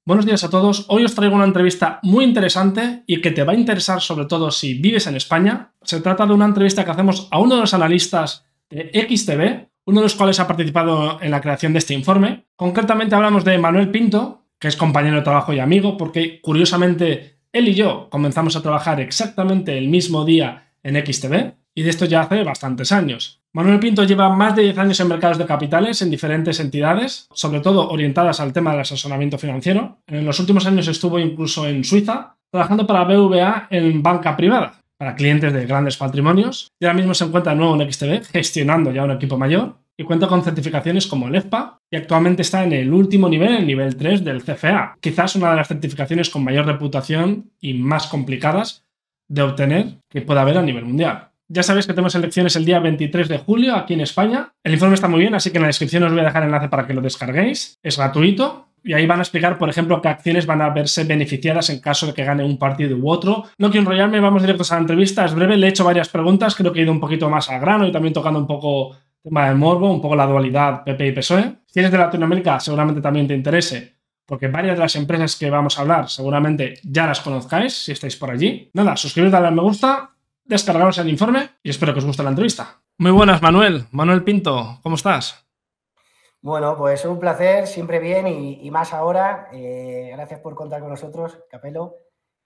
Buenos días a todos. Hoy os traigo una entrevista muy interesante y que te va a interesar sobre todo si vives en España. Se trata de una entrevista que hacemos a uno de los analistas de XTB, uno de los cuales ha participado en la creación de este informe. Concretamente hablamos de Manuel Pinto, que es compañero de trabajo y amigo, porque curiosamente él y yo comenzamos a trabajar exactamente el mismo día en XTB y de esto ya hace bastantes años. Manuel Pinto lleva más de 10 años en mercados de capitales en diferentes entidades, sobre todo orientadas al tema del asesoramiento financiero. En los últimos años estuvo incluso en Suiza, trabajando para BVA en banca privada, para clientes de grandes patrimonios. Y ahora mismo se encuentra de nuevo en XTB, gestionando ya un equipo mayor, y cuenta con certificaciones como el EFPA, y actualmente está en el último nivel, el nivel 3 del CFA. Quizás una de las certificaciones con mayor reputación y más complicadas de obtener que pueda haber a nivel mundial. Ya sabéis que tenemos elecciones el día 23 de julio aquí en España. El informe está muy bien, así que en la descripción os voy a dejar el enlace para que lo descarguéis. Es gratuito y ahí van a explicar, por ejemplo, qué acciones van a verse beneficiadas en caso de que gane un partido u otro. No quiero enrollarme, vamos directos a la entrevista. Es breve, le he hecho varias preguntas, creo que he ido un poquito más al grano y también tocando un poco el tema del morbo, un poco la dualidad PP y PSOE. Si eres de Latinoamérica, seguramente también te interese, porque varias de las empresas que vamos a hablar seguramente ya las conozcáis si estáis por allí. Nada, suscribiros, darle al me gusta, descargaros el informe y espero que os guste la entrevista. Muy buenas, Manuel. Manuel Pinto, ¿cómo estás? Bueno, pues un placer, siempre bien y más ahora. Gracias por contar con nosotros, Capelo.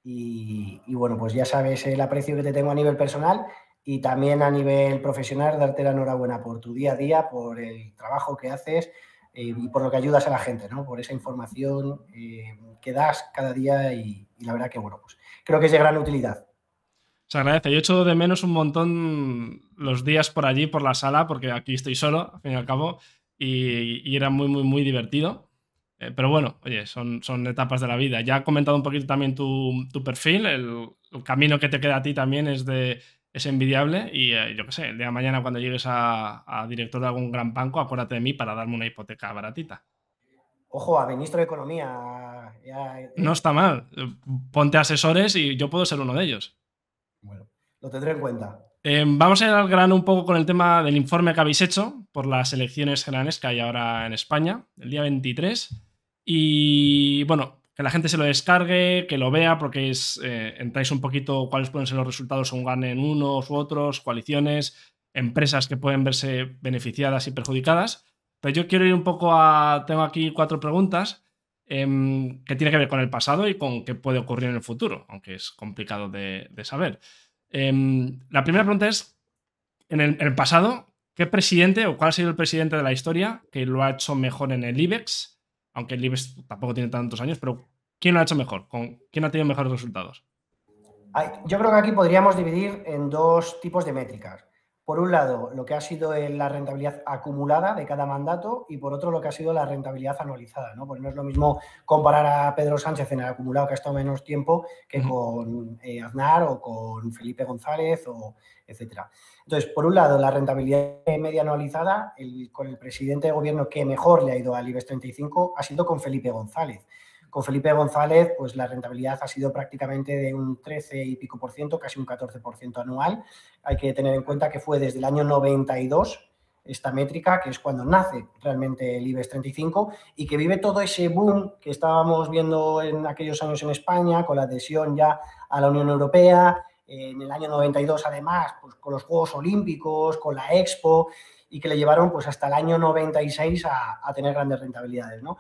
Y bueno, pues ya sabes el aprecio que te tengo a nivel personal y también a nivel profesional, darte la enhorabuena por tu día a día, por el trabajo que haces y por lo que ayudas a la gente, ¿no? Por esa información que das cada día y la verdad que, bueno, pues creo que es de gran utilidad. Se agradece. Yo echo de menos un montón los días por allí, por la sala, porque aquí estoy solo, al fin y al cabo, y era muy divertido. Pero bueno, oye, son etapas de la vida. Ya he comentado un poquito también tu perfil, el camino que te queda a ti también es envidiable y yo qué sé, el día de mañana cuando llegues a director de algún gran banco, acuérdate de mí para darme una hipoteca baratita. Ojo, a ministro de Economía. No está mal. Ponte asesores y yo puedo ser uno de ellos. Bueno, lo tendré en cuenta. Vamos a ir al grano un poco con el tema del informe que habéis hecho por las elecciones generales que hay ahora en España, el día 23. Y bueno, que la gente se lo descargue, que lo vea, porque entráis un poquito cuáles pueden ser los resultados según ganen unos u otros, coaliciones, empresas que pueden verse beneficiadas y perjudicadas. Pero yo quiero ir un poco a... Tengo aquí 4 preguntas que tienen que ver con el pasado y con qué puede ocurrir en el futuro, aunque es complicado de saber. La primera pregunta es, en el pasado, ¿qué presidente o cuál ha sido el presidente de la historia que lo ha hecho mejor en el IBEX? Aunque el IBEX tampoco tiene tantos años, pero ¿quién lo ha hecho mejor? ¿Quién ha tenido mejores resultados? Yo creo que aquí podríamos dividir en dos tipos de métricas. Por un lado, lo que ha sido la rentabilidad acumulada de cada mandato y por otro, lo que ha sido la rentabilidad anualizada, ¿no? Pues no es lo mismo comparar a Pedro Sánchez en el acumulado, que ha estado menos tiempo, que con Aznar o con Felipe González, etcétera. Entonces, por un lado, la rentabilidad media anualizada, con el presidente de gobierno que mejor le ha ido al IBEX 35, ha sido con Felipe González. Con Felipe González, pues la rentabilidad ha sido prácticamente de un 13 y pico por ciento, casi un 14% anual. Hay que tener en cuenta que fue desde el año 92 esta métrica, que es cuando nace realmente el IBEX 35 y que vive todo ese boom que estábamos viendo en aquellos años en España, con la adhesión ya a la Unión Europea, en el año 92 además, pues con los Juegos Olímpicos, con la Expo, y que le llevaron pues hasta el año 96 a tener grandes rentabilidades, ¿no?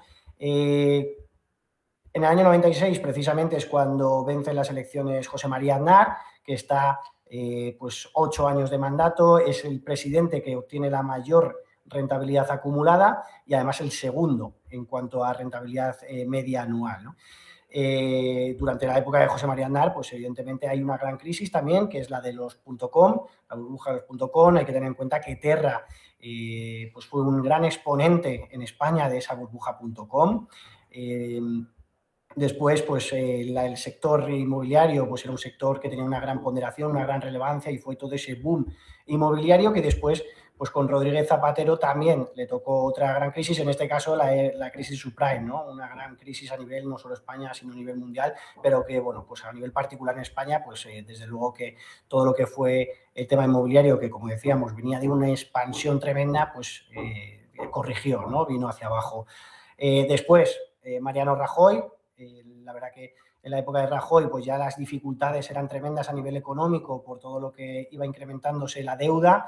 En el año 96, precisamente, es cuando vence las elecciones José María Aznar, que está pues 8 años de mandato, es el presidente que obtiene la mayor rentabilidad acumulada y además el segundo en cuanto a rentabilidad media anual, ¿no? Durante la época de José María Aznar, pues evidentemente hay una gran crisis también, que es la de los .com, la burbuja de los .com. Hay que tener en cuenta que Terra pues fue un gran exponente en España de esa burbuja .com. Después, pues el sector inmobiliario pues era un sector que tenía una gran ponderación, una gran relevancia y fue todo ese boom inmobiliario que después, pues con Rodríguez Zapatero también le tocó otra gran crisis, en este caso la crisis subprime, ¿no? Una gran crisis a nivel no solo España, sino a nivel mundial, pero que, bueno, pues a nivel particular en España, pues desde luego que todo lo que fue el tema inmobiliario, que como decíamos, venía de una expansión tremenda, pues corrigió, ¿no? Vino hacia abajo. Después, Mariano Rajoy, La verdad que en la época de Rajoy pues ya las dificultades eran tremendas a nivel económico por todo lo que iba incrementándose la deuda,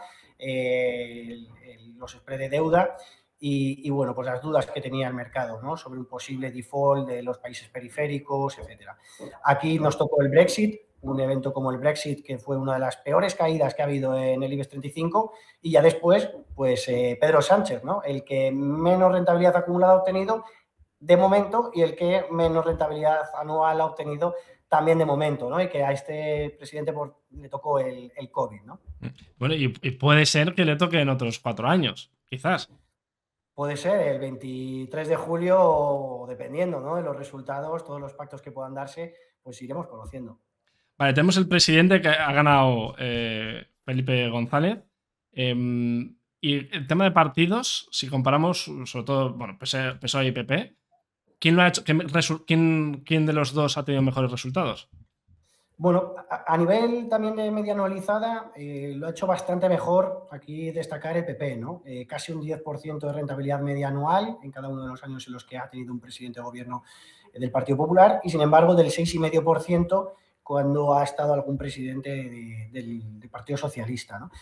los spreads de deuda y bueno, pues las dudas que tenía el mercado, ¿no? Sobre un posible default de los países periféricos, etcétera. Aquí nos tocó el Brexit, un evento como el Brexit, que fue una de las peores caídas que ha habido en el IBEX 35, y ya después, pues Pedro Sánchez, ¿no? El que menos rentabilidad acumulada ha obtenido de momento y el que menos rentabilidad anual ha obtenido también de momento, ¿no? Y que a este presidente le tocó el COVID, ¿no? Bueno, y puede ser que le toque en otros 4 años, quizás. Puede ser el 23 de julio, dependiendo, ¿no? De los resultados, todos los pactos que puedan darse, pues iremos conociendo. Vale, tenemos el presidente que ha ganado Felipe González. Y el tema de partidos, si comparamos, sobre todo, bueno, PSOE y PP, ¿quién lo ha hecho? ¿Quién de los dos ha tenido mejores resultados? Bueno, a nivel también de media anualizada, lo ha hecho bastante mejor. Aquí destacar el PP, ¿no? Casi un 10% de rentabilidad media anual en cada uno de los años en los que ha tenido un presidente de gobierno del Partido Popular y, sin embargo, del 6,5% cuando ha estado algún presidente del Partido Socialista, ¿no?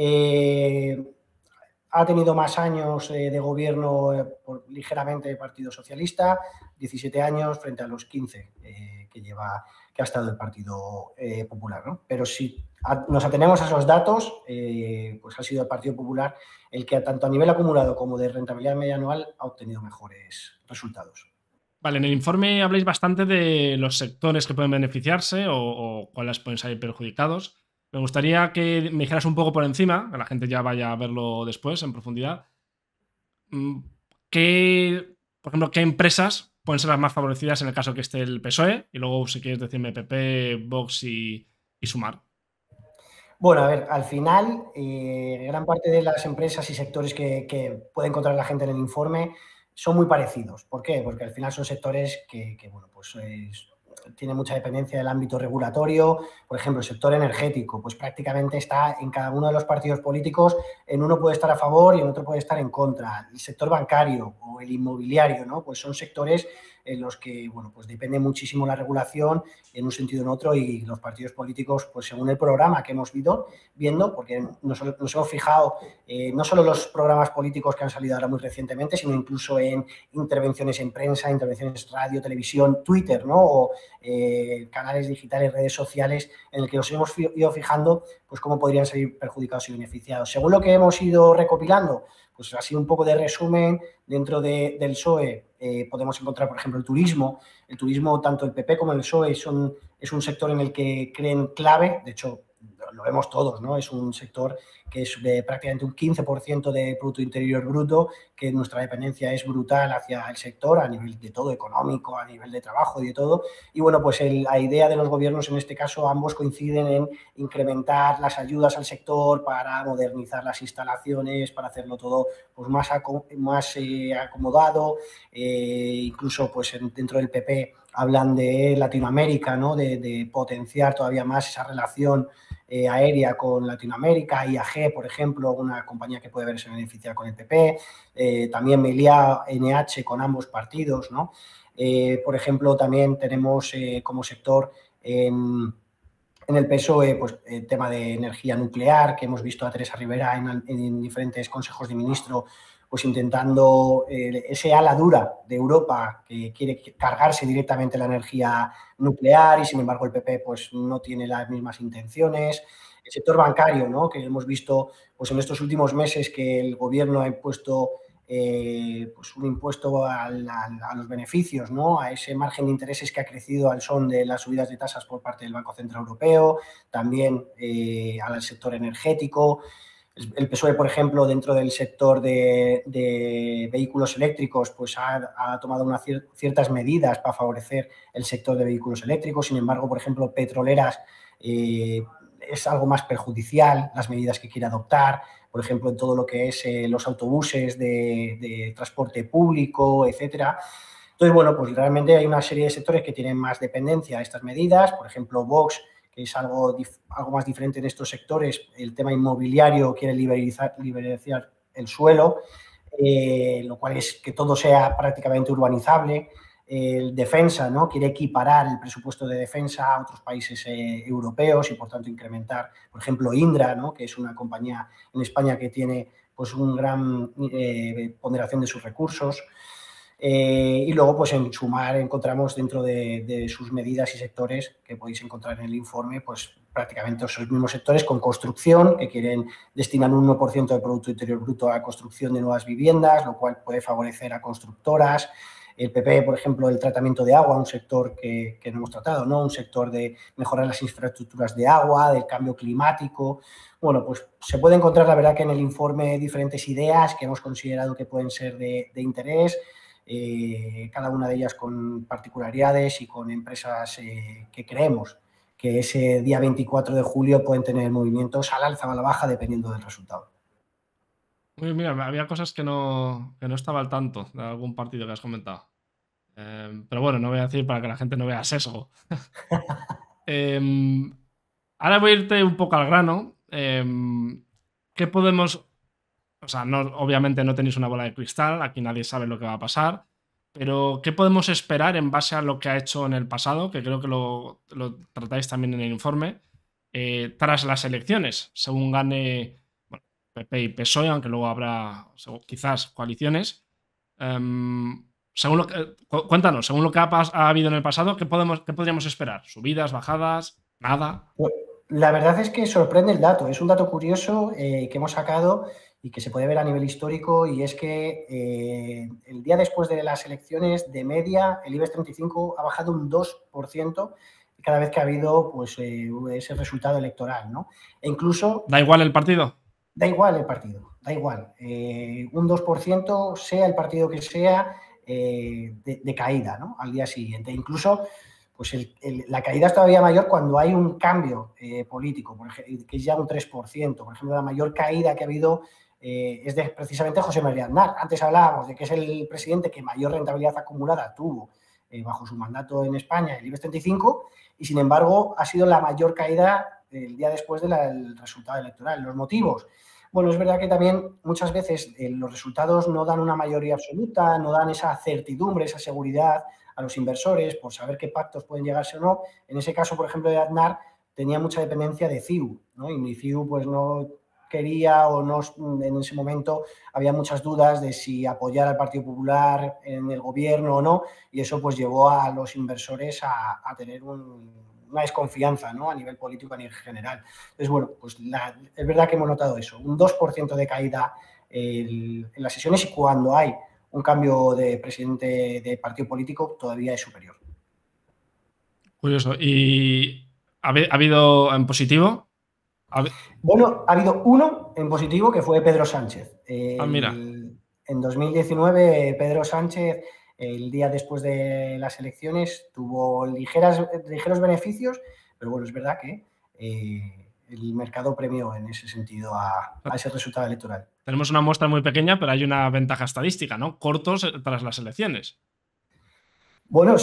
Ha tenido más años de gobierno ligeramente de Partido Socialista, 17 años frente a los 15 que ha estado el Partido Popular, ¿no? Pero si nos atenemos a esos datos, pues ha sido el Partido Popular el que tanto a nivel acumulado como de rentabilidad media anual ha obtenido mejores resultados. Vale, en el informe habláis bastante de los sectores que pueden beneficiarse o cuáles pueden salir perjudicados. Me gustaría que me dijeras un poco por encima, que la gente ya vaya a verlo después en profundidad. Por ejemplo, ¿qué empresas pueden ser las más favorecidas en el caso que esté el PSOE? Y luego, si quieres decirme PP, Vox y Sumar. Bueno, a ver, al final, gran parte de las empresas y sectores que puede encontrar la gente en el informe son muy parecidos. ¿Por qué? Porque al final son sectores que bueno, pues tiene mucha dependencia del ámbito regulatorio. Por ejemplo, el sector energético, pues prácticamente está en cada uno de los partidos políticos. En uno puede estar a favor y en otro puede estar en contra. El sector bancario o el inmobiliario, ¿no? Pues son sectores en los que, bueno, pues depende muchísimo la regulación en un sentido o en otro y los partidos políticos, pues según el programa que hemos ido viendo, porque nos hemos fijado no solo los programas políticos que han salido ahora muy recientemente, sino incluso en intervenciones en prensa, intervenciones radio, televisión, Twitter, ¿no? O canales digitales, redes sociales, en el que nos hemos ido fijando pues cómo podrían salir perjudicados y beneficiados. Según lo que hemos ido recopilando, pues así un poco de resumen, dentro del PSOE podemos encontrar, por ejemplo, el turismo. El turismo, tanto el PP como el PSOE, es un sector en el que creen clave, de hecho, lo vemos todos, ¿no? Es un sector que es de prácticamente un 15% de Producto Interior Bruto, que nuestra dependencia es brutal hacia el sector a nivel de todo, económico, a nivel de trabajo y de todo. Y bueno, pues la idea de los gobiernos en este caso, ambos coinciden en incrementar las ayudas al sector para modernizar las instalaciones, para hacerlo todo pues más acomodado, incluso pues dentro del PP hablan de Latinoamérica, ¿no? De potenciar todavía más esa relación aérea con Latinoamérica. IAG, por ejemplo, una compañía que puede verse beneficiada con el PP, también Meliá, NH con ambos partidos, ¿no? Por ejemplo, también tenemos como sector en el PSOE, pues el tema de energía nuclear, que hemos visto a Teresa Rivera en diferentes consejos de ministro, pues intentando ese ala dura de Europa que quiere cargarse directamente la energía nuclear y, sin embargo, el PP pues no tiene las mismas intenciones. El sector bancario, ¿no? Que hemos visto pues en estos últimos meses que el gobierno ha impuesto pues un impuesto a los beneficios, ¿no? A ese margen de intereses que ha crecido al son de las subidas de tasas por parte del Banco Central Europeo, también al sector energético. El PSOE, por ejemplo, dentro del sector de vehículos eléctricos, pues ha tomado ciertas medidas para favorecer el sector de vehículos eléctricos. Sin embargo, por ejemplo, petroleras es algo más perjudicial, las medidas que quiere adoptar, por ejemplo, en todo lo que es los autobuses de transporte público, etcétera. Entonces, bueno, pues realmente hay una serie de sectores que tienen más dependencia de estas medidas. Por ejemplo, Vox, que es algo más diferente en estos sectores, el tema inmobiliario quiere liberalizar el suelo, lo cual es que todo sea prácticamente urbanizable. defensa, ¿no? Quiere equiparar el presupuesto de defensa a otros países europeos y, por tanto, incrementar, por ejemplo, Indra, ¿no? Que es una compañía en España que tiene pues una gran ponderación de sus recursos. Y luego, pues en Sumar encontramos dentro de sus medidas y sectores que podéis encontrar en el informe, pues prácticamente esos mismos sectores con construcción, que quieren destinar un 1% del Producto Interior Bruto a construcción de nuevas viviendas, lo cual puede favorecer a constructoras. El PP, por ejemplo, el tratamiento de agua, un sector que no hemos tratado, ¿no? Un sector de mejorar las infraestructuras de agua, del cambio climático. Bueno, pues se puede encontrar, la verdad, que en el informe diferentes ideas que hemos considerado que pueden ser de interés. Cada una de ellas con particularidades y con empresas que creemos que ese día 24 de julio pueden tener movimientos al alza o a la baja dependiendo del resultado. Mira, había cosas que no estaba al tanto de algún partido que has comentado. Pero bueno, no voy a decir para que la gente no vea sesgo. Ahora voy a irte un poco al grano. ¿Qué podemos...? O sea, obviamente no tenéis una bola de cristal, aquí nadie sabe lo que va a pasar, pero ¿qué podemos esperar en base a lo que ha hecho en el pasado? Que creo que lo tratáis también en el informe, tras las elecciones, según gane PP y PSOE, aunque luego habrá quizás coaliciones. Cuéntanos, según lo que ha habido en el pasado, ¿qué podríamos esperar? ¿Subidas, bajadas, nada? La verdad es que sorprende el dato. Es un dato curioso que hemos sacado y que se puede ver a nivel histórico, y es que el día después de las elecciones, de media, el IBEX 35 ha bajado un 2% cada vez que ha habido pues, ese resultado electoral, ¿no? E incluso... ¿Da igual el partido? Da igual el partido, da igual. Un 2%, sea el partido que sea, de caída, ¿no? Al día siguiente. Incluso pues la caída es todavía mayor cuando hay un cambio político, que es ya un 3%. Por ejemplo, la mayor caída que ha habido es de precisamente José María Aznar. Antes hablábamos de que es el presidente que mayor rentabilidad acumulada tuvo bajo su mandato en España, el IBEX 35, y sin embargo ha sido la mayor caída el día después del resultado electoral. Los motivos. Bueno, es verdad que también muchas veces los resultados no dan una mayoría absoluta, no dan esa certidumbre, esa seguridad a los inversores por saber qué pactos pueden llegarse o no. En ese caso, por ejemplo, de Aznar tenía mucha dependencia de CIU, ¿no? Y mi CIU pues no quería, o no, en ese momento había muchas dudas de si apoyar al Partido Popular en el gobierno o no, y eso pues llevó a los inversores a tener una desconfianza, ¿no? A nivel político, a nivel general. Entonces, bueno, pues es verdad que hemos notado eso, un 2% de caída en las sesiones, y cuando hay un cambio de presidente de partido político todavía es superior. Curioso. ¿Y ha habido en positivo? Bueno, ha habido uno en positivo que fue Pedro Sánchez. Mira. En 2019, Pedro Sánchez, el día después de las elecciones, tuvo ligeros beneficios, pero bueno, es verdad que el mercado premió en ese sentido a ese resultado electoral. Tenemos una muestra muy pequeña, pero hay una ventaja estadística, ¿no? Cortos tras las elecciones. Bueno,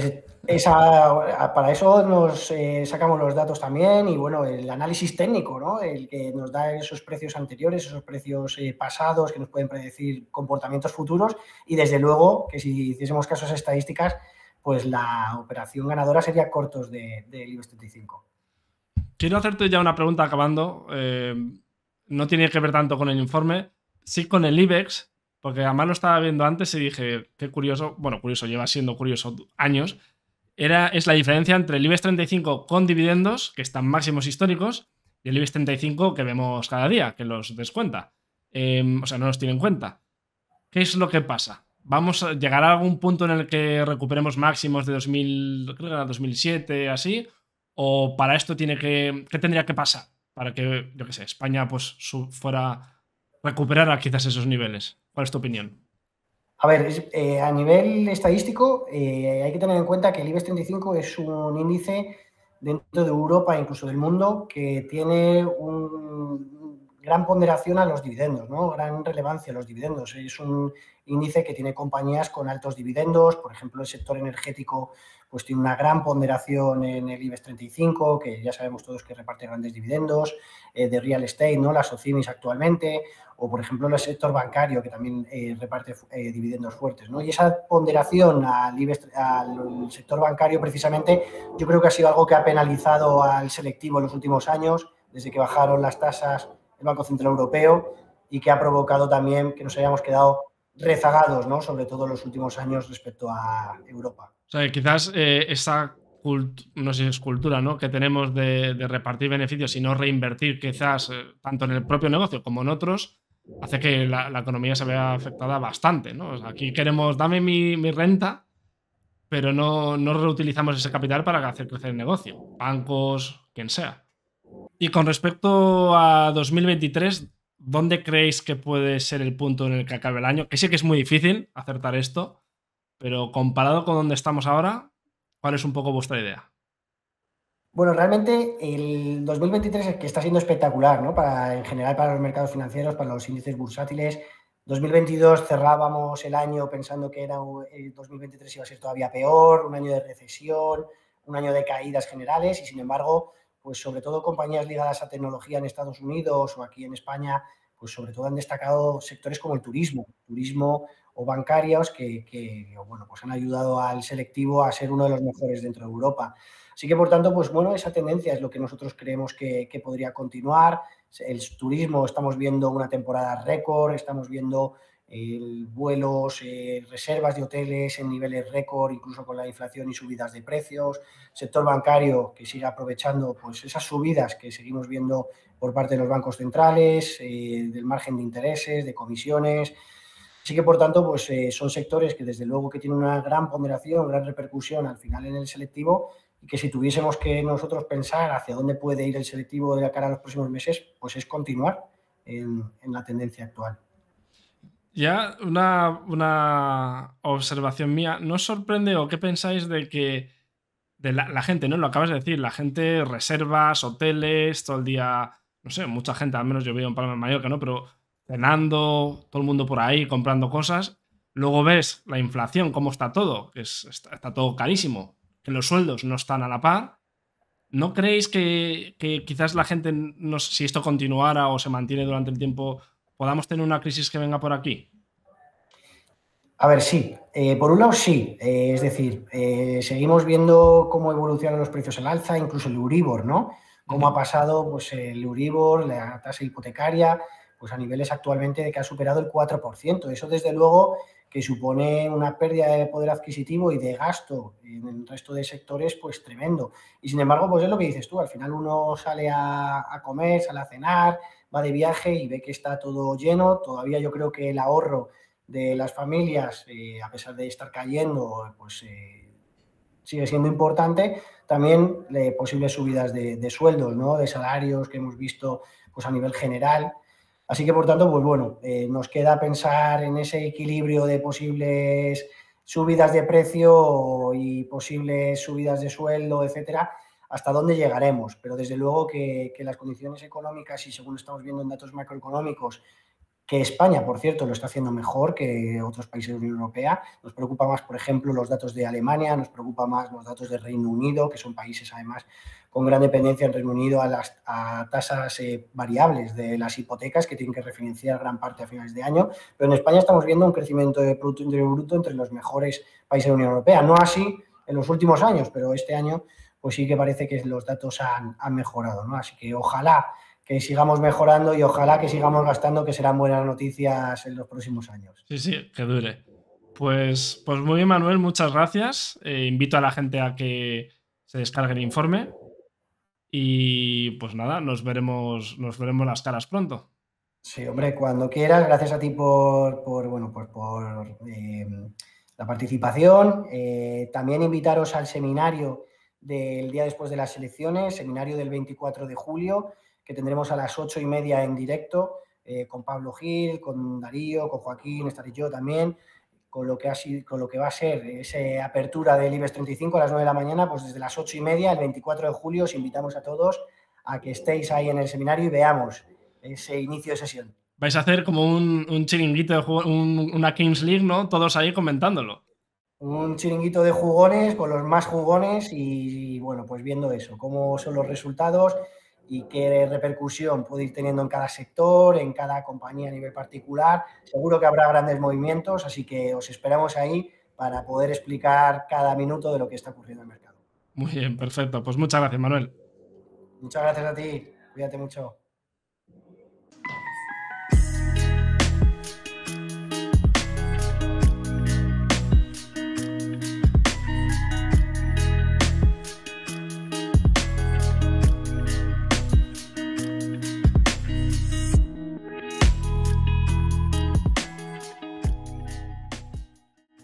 para eso nos sacamos los datos también, y bueno, el análisis técnico, ¿no? El que nos da esos precios anteriores, esos precios pasados que nos pueden predecir comportamientos futuros, y desde luego que si hiciésemos caso a esas estadísticas, pues la operación ganadora sería cortos del IBEX 35. Quiero hacerte ya una pregunta acabando. No tiene que ver tanto con el informe, sí con el IBEX, porque además lo estaba viendo antes y dije, qué curioso, bueno, curioso, lleva siendo curioso años, es la diferencia entre el IBEX 35 con dividendos, que están máximos históricos, y el IBEX 35 que vemos cada día, que los descuenta. O sea, no los tiene en cuenta. ¿Qué es lo que pasa? ¿Vamos a llegar a algún punto en el que recuperemos máximos de 2007, así? ¿O para esto qué tendría que pasar? Para que, yo qué sé, España pues recuperara quizás esos niveles. ¿Cuál es tu opinión? A ver, a nivel estadístico hay que tener en cuenta que el IBEX 35 es un índice dentro de Europa e incluso del mundo que tiene un gran ponderación a los dividendos, ¿no? Gran relevancia a los dividendos. Es un índice que tiene compañías con altos dividendos, por ejemplo, el sector energético pues tiene una gran ponderación en el IBEX 35, que ya sabemos todos que reparte grandes dividendos, de real estate, ¿no? Las OCIMIS actualmente, o por ejemplo el sector bancario, que también reparte dividendos fuertes, ¿no? Y esa ponderación al sector bancario, precisamente, yo creo que ha sido algo que ha penalizado al selectivo en los últimos años, desde que bajaron las tasas el Banco Central Europeo, y que ha provocado también que nos hayamos quedado rezagados, ¿no? Sobre todo en los últimos años respecto a Europa. O sea, que quizás esa no sé si es cultura, ¿no? Que tenemos de repartir beneficios y no reinvertir quizás tanto en el propio negocio como en otros, hace que la economía se vea afectada bastante, ¿no? O sea, aquí queremos, dame mi renta, pero no reutilizamos ese capital para hacer crecer el negocio. Bancos, quien sea. Y con respecto a 2023, ¿dónde creéis que puede ser el punto en el que acabe el año? Que sí que es muy difícil acertar esto, pero comparado con donde estamos ahora, ¿cuál es un poco vuestra idea? Bueno, realmente el 2023 es que está siendo espectacular, ¿no? En general para los mercados financieros, para los índices bursátiles. 2022 cerrábamos el año pensando que el 2023 iba a ser todavía peor, un año de recesión, un año de caídas generales, y sin embargo, pues sobre todo compañías ligadas a tecnología en Estados Unidos o aquí en España, pues sobre todo han destacado sectores como el turismo o bancarios bueno, pues han ayudado al selectivo a ser uno de los mejores dentro de Europa. Así que, por tanto, pues bueno, esa tendencia es lo que nosotros creemos que podría continuar. El turismo, estamos viendo una temporada récord, estamos viendo vuelos, reservas de hoteles en niveles récord, incluso con la inflación y subidas de precios. Sector bancario que sigue aprovechando pues esas subidas que seguimos viendo por parte de los bancos centrales, del margen de intereses, de comisiones. Así que, por tanto, pues son sectores que desde luego que tienen una gran ponderación, gran repercusión al final en el selectivo, y que si tuviésemos que nosotros pensar hacia dónde puede ir el selectivo de cara a los próximos meses, pues es continuar en la tendencia actual. Ya una observación mía, ¿no os sorprende o qué pensáis de que de la gente, ¿no? Lo acabas de decir, la gente, reservas, hoteles, todo el día, no sé, mucha gente, al menos yo veo en Palma de Mallorca, ¿no? Pero cenando, todo el mundo por ahí comprando cosas. Luego ves la inflación, cómo está todo, que está todo carísimo, que los sueldos no están a la par. ¿No creéis que quizás la gente, no sé, si esto continuara o se mantiene durante el tiempo, podamos tener una crisis que venga por aquí? A ver, sí. Por un lado, sí. Es decir, seguimos viendo cómo evolucionan los precios al alza, incluso el Euribor, ¿no? Cómo ha pasado pues, el Euribor, la tasa hipotecaria, pues a niveles actualmente de que ha superado el 4%. Eso, desde luego, que supone una pérdida de poder adquisitivo y de gasto en el resto de sectores, pues tremendo. Y sin embargo, pues es lo que dices tú, al final uno sale a comer, sale a cenar, va de viaje y ve que está todo lleno. Todavía yo creo que el ahorro de las familias, a pesar de estar cayendo, pues sigue siendo importante. También posibles subidas de sueldos, ¿no? De salarios que hemos visto pues, a nivel general. Así que, por tanto, pues bueno, nos queda pensar en ese equilibrio de posibles subidas de precio y posibles subidas de sueldo, etcétera, hasta dónde llegaremos. Pero desde luego que las condiciones económicas, y según estamos viendo en datos macroeconómicos, que España, por cierto, lo está haciendo mejor que otros países de la Unión Europea. Nos preocupa más, por ejemplo, los datos de Alemania, nos preocupa más los datos de Reino Unido, que son países, además, con gran dependencia en Reino Unido a tasas variables de las hipotecas, que tienen que refinanciar gran parte a finales de año. Pero en España estamos viendo un crecimiento de Producto Interior Bruto entre los mejores países de la Unión Europea. No así en los últimos años, pero este año pues sí que parece que los datos han mejorado, ¿no? Así que ojalá que sigamos mejorando y ojalá que sigamos gastando, que serán buenas noticias en los próximos años. Sí, sí, que dure. Pues muy bien, Manuel, muchas gracias. Invito a la gente a que se descargue el informe y pues nada, nos veremos las caras pronto. Sí, hombre, cuando quieras, gracias a ti bueno, pues por la participación. También invitaros al seminario del día después de las elecciones, seminario del 24 de julio, que tendremos a las 8:30 en directo, con Pablo Gil, con Darío, con Joaquín, estaré yo también, con lo que va a ser esa apertura del IBEX 35 a las 9 de la mañana, pues desde las 8:30, el 24 de julio, os invitamos a todos a que estéis ahí en el seminario y veamos ese inicio de sesión. Vais a hacer como un chiringuito de una Kings League, ¿no? Todos ahí comentándolo. Un chiringuito de jugones con los más jugones y bueno, pues viendo eso, cómo son los resultados y qué repercusión puede ir teniendo en cada sector, en cada compañía a nivel particular. Seguro que habrá grandes movimientos, así que os esperamos ahí para poder explicar cada minuto de lo que está ocurriendo en el mercado. Muy bien, perfecto. Pues muchas gracias, Manuel. Muchas gracias a ti, cuídate mucho.